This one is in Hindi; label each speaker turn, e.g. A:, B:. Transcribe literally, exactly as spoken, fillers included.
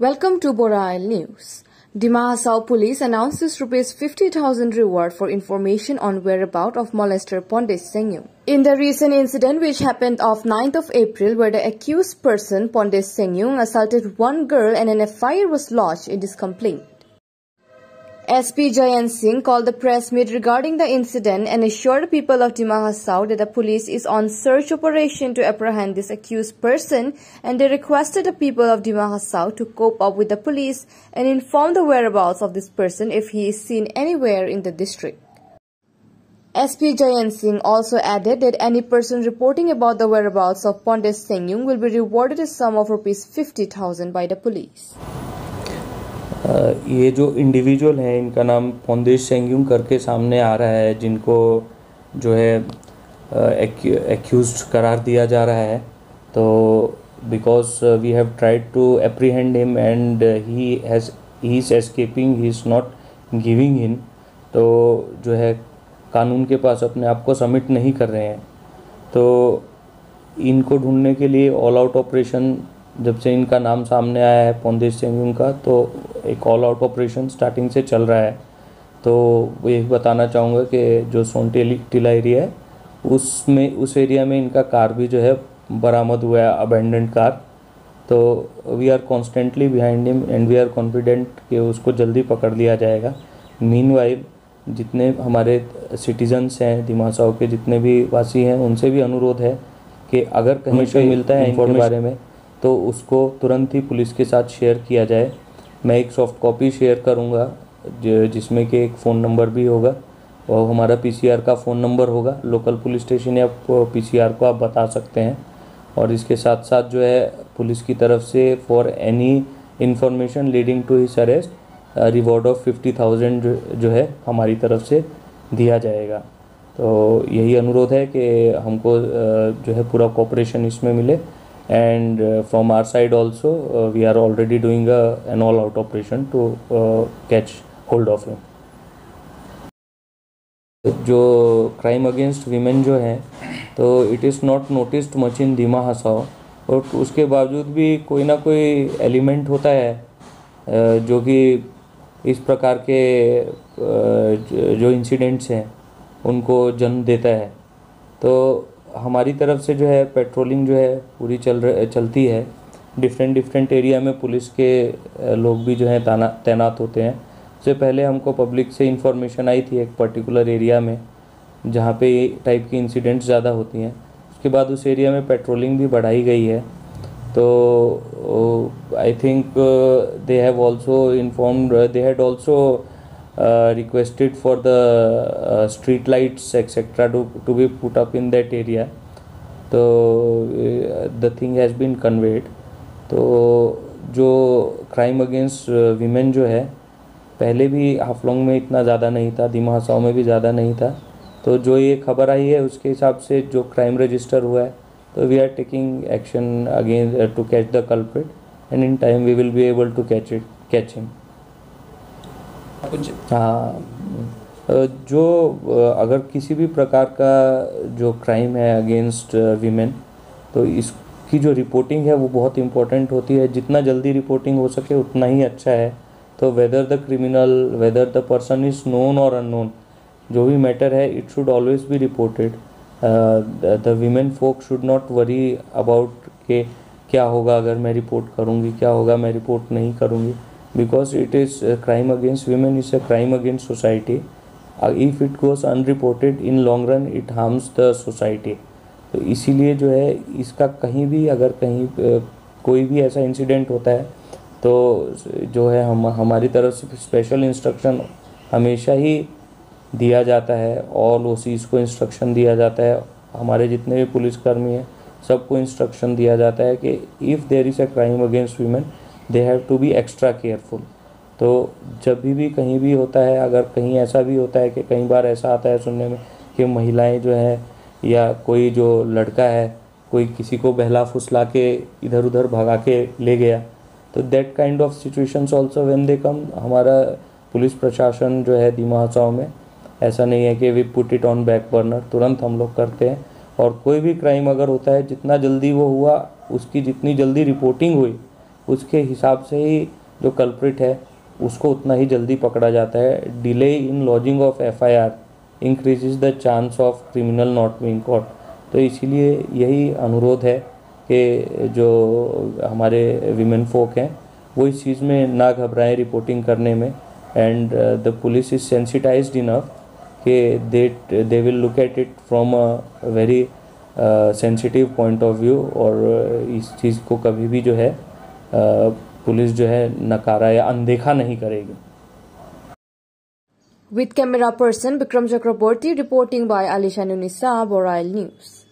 A: Welcome to Borail News. Dima Hasao Police announces rupees fifty thousand reward for information on whereabouts of molester Pondish Sengyung. In the recent incident which happened of ninth of April where the accused person Pondish Sengyung assaulted one girl and an F I R was lodged in this complaint. S P Jayant Singh called the press meet regarding the incident and assured people of Dima Hasao that the police is on search operation to apprehend this accused person, and they requested the people of Dima Hasao to cope up with the police and inform the whereabouts of this person if he is seen anywhere in the district. S P Jayant Singh also added that any person reporting about the whereabouts of Pondish Sengyung will be rewarded a sum of rupees fifty thousand by the police.
B: Uh, ये जो इंडिविजुअल है इनका नाम पोंदिश सेंग्युंग करके सामने आ रहा है, जिनको जो है एक्यूज्ड uh, करार दिया जा रहा है. तो because we have tried to apprehend him and he has he is escaping, he is not giving in. तो जो है कानून के पास अपने आप को सबमिट नहीं कर रहे हैं. तो इनको ढूंढने के लिए ऑल आउट ऑपरेशन, जब से इनका नाम सामने आया है पोंदिश सेंग्युंग का, तो एक ऑल आउट ऑपरेशन स्टार्टिंग से चल रहा है. तो वो ये बताना चाहूँगा कि जो सोनटेली टीला एरिया है उसमें उस एरिया में इनका कार भी जो है बरामद हुआ है, अबेंडेंड कार. तो we are constantly behind him and we are confident कि उसको जल्दी पकड़ लिया जाएगा. मीनवाइल जितने हमारे सिटीजन्स हैं दिमा हसाओ के, जितने भी वासी हैं, उनसे भी अनुरोध है कि अगर कहीं से मिलता है इनके बारे में तो उसको तुरंत ही पुलिस के साथ शेयर किया जाए. मैं एक सॉफ्ट कॉपी शेयर करूंगा जिसमें कि एक फ़ोन नंबर भी होगा और हमारा पीसीआर का फ़ोन नंबर होगा. लोकल पुलिस स्टेशन या पीसीआर को आप बता सकते हैं. और इसके साथ साथ जो है पुलिस की तरफ से for any information leading to his arrest reward of fifty thousand जो है हमारी तरफ से दिया जाएगा. तो यही अनुरोध है कि हमको जो है पूरा कोऑपरेशन इसमें मिले. And uh, from our side also uh, we are already doing a, an all out operation to uh, catch hold of him. जो क्राइम अगेंस्ट वीमेन जो है तो it is not noticed much in Dima Hasao, और उसके बावजूद भी कोई ना कोई एलिमेंट होता है जो कि इस प्रकार के जो इंसिडेंट्स हैं उनको जन्म देता है. तो हमारी तरफ से जो है पेट्रोलिंग जो है पूरी चल रही चलती है. डिफरेंट डिफरेंट एरिया में पुलिस के लोग भी जो है तैनात होते हैं. उससे पहले हमको पब्लिक से इंफॉर्मेशन आई थी एक पर्टिकुलर एरिया में जहाँ पे ये टाइप की इंसिडेंट्स ज़्यादा होती हैं. उसके बाद उस एरिया में पेट्रोलिंग भी बढ़ाई गई है. तो I think they have also informed, they had also Uh, requested for the uh, street lights etc to, to be put up in that area. तो uh, the thing has been conveyed. तो जो क्राइम अगेंस्ट वीमेन जो है पहले भी हाफलोंग में इतना ज़्यादा नहीं था, दिमा हसाओ में भी ज़्यादा नहीं था. तो जो ये खबर आई है उसके हिसाब से जो क्राइम रजिस्टर हुआ है, तो we are taking action again to catch the culprit and in time we will be able to catch it catch him. हाँ, जो अगर किसी भी प्रकार का जो क्राइम है अगेंस्ट वीमेन, तो इसकी जो रिपोर्टिंग है वो बहुत इम्पोर्टेंट होती है. जितना जल्दी रिपोर्टिंग हो सके उतना ही अच्छा है. तो whether the criminal, whether the person is known और अननोन, जो भी मैटर है it should always be reported. The women folk should not worry about के क्या होगा अगर मैं रिपोर्ट करूँगी, क्या होगा मैं रिपोर्ट नहीं करूँगी. Because it is a crime against women is a crime against society. Uh, if it goes unreported in long run it harms the society. तो इसीलिए जो है इसका कहीं भी अगर कहीं uh, कोई भी ऐसा इंसिडेंट होता है तो जो है हम हमारी तरफ से स्पेशल इंस्ट्रक्शन हमेशा ही दिया जाता है. ऑल ओसीज को इंस्ट्रक्शन दिया जाता है, हमारे जितने भी पुलिसकर्मी हैं सबको इंस्ट्रक्शन दिया जाता है कि if there is a crime against women they have to be extra careful. तो जब भी भी कहीं भी होता है, अगर कहीं ऐसा भी होता है कि कई बार ऐसा आता है सुनने में कि महिलाएं जो है या कोई जो लड़का है कोई किसी को बहला फुसला के इधर उधर भगा के ले गया, तो that kind of situations also when they come, हमारा पुलिस प्रशासन जो है दिमा हसाओ में ऐसा नहीं है कि we put it on back burner, तुरंत हम लोग करते हैं. और कोई भी क्राइम अगर होता है जितना जल्दी वो हुआ उसकी जितनी जल्दी रिपोर्टिंग हुई उसके हिसाब से ही जो कल्प्रिट है उसको उतना ही जल्दी पकड़ा जाता है। Delay in lodging of F I R increases the chance of criminal not being caught. तो इसीलिए यही अनुरोध है कि जो हमारे विमेन फोक हैं वो इस चीज़ में ना घबराएं रिपोर्टिंग करने में, and the police is sensitized enough कि they they will look at it from a very sensitive point of view, और इस चीज़ को कभी भी जो है uh, पुलिस जो है नकारा या अनदेखा नहीं करेगी।
A: With camera person Vikram Chakraborty reporting by Alisha Nunisa, Borail News.